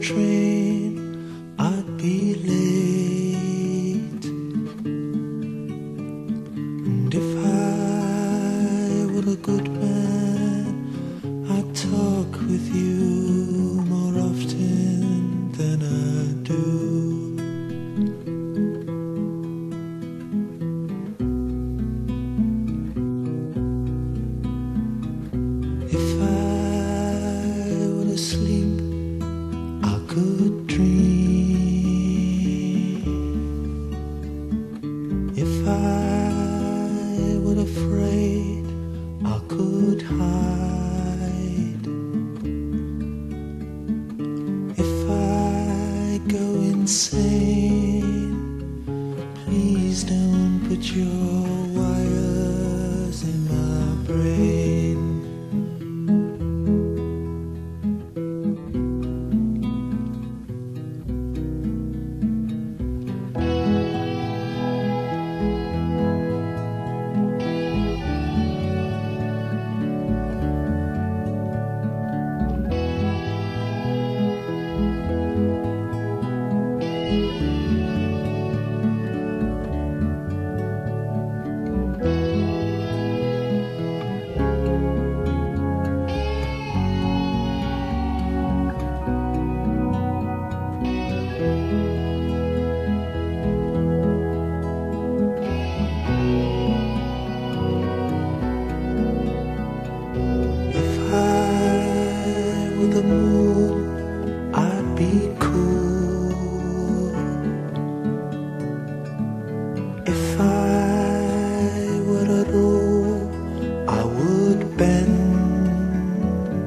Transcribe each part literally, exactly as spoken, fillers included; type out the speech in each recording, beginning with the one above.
train, I'd be late. And if I were a good man, I'd talk with you more often than I do. If I were asleep, I could dream. If I were afraid, I could hide. If I go insane, please don't put your wires in my brain. The moon, I'd be cool. If I were at all, I would bend.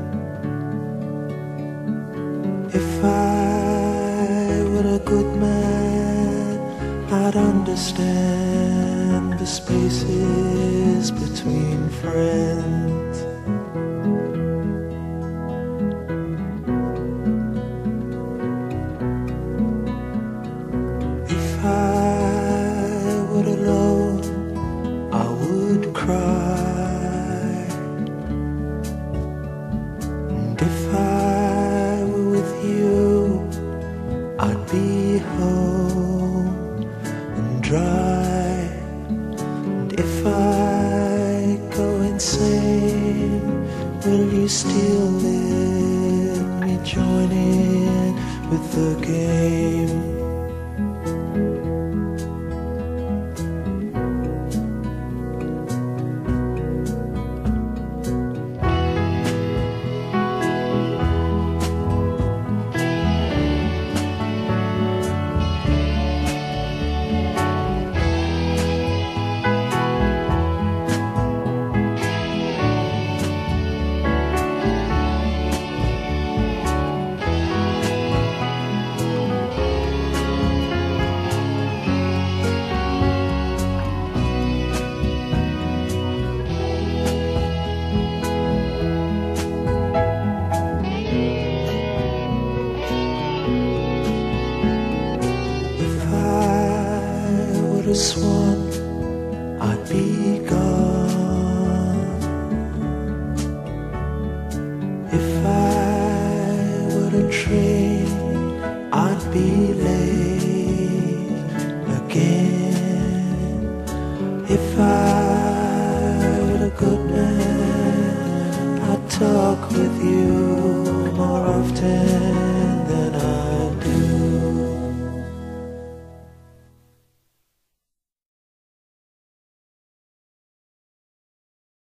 If I were a good man, I'd understand the spaces between friends. If I were alone, I would cry. And if I were with you, I'd be home and dry. And if I go insane, will you still let me join in with the game? A swan, I'd be gone. If I were a train, I'd be late.